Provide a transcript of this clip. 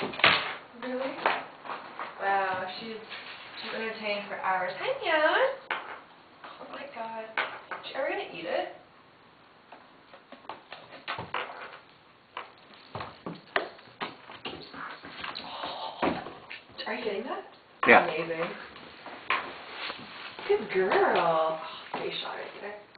Really? Wow, she's entertained for hours. Hi, Meows. Oh my god. Is she ever gonna eat it? Are you getting that? Yeah. Amazing. Good girl. Oh, face shot right there.